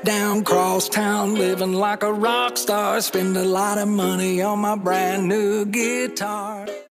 down cross town, living like a rock star. Spend a lot of money on my brand new guitar.